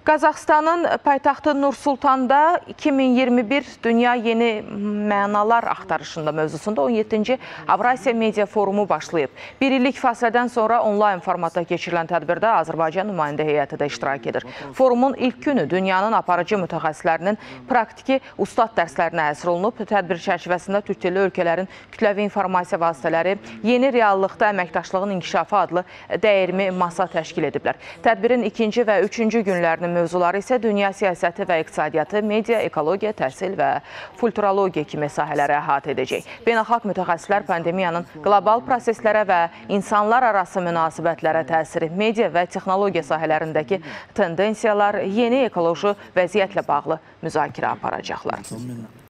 Qazaxıstanın paytaxtı Nur-Sultanda 2021 Dünya Yeni Mənalar Axtarışında mövzusunda 17-ci Avrasiya Media Forumu başlayıb. Bir illik fasilədən sonra onlayn formatda keçirilən tədbirdə Azərbaycan nümayəndə heyəti də iştirak edir. Forumun ilk günü dünyanın aparıcı mütəxəssislərinin praktiki ustad dərslərinə həsr olunub. Tədbir çərçivəsində türk dilli ölkələrin kütləvi informasiya vasitələri yeni reallıqda əməkdaşlığın inkişafı adlı dəyirmi masa təşkil ediblər. Tədbirin ikinci və üçüncü günlərinin mövzuları isə dünya siyasəti və iqtisadiyyatı, media, ekologiya, təhsil və kulturologiya kimi sahələrə əhatə edəcək. Beynəlxalq mütəxəssislər pandemiyanın qlobal proseslərə və insanlar arası münasibətlərə təsiri, media və texnologiya sahələrindəki tendensiyalar, yeni ekoloji vəziyyətlə bağlı müzakirə aparacaqlar.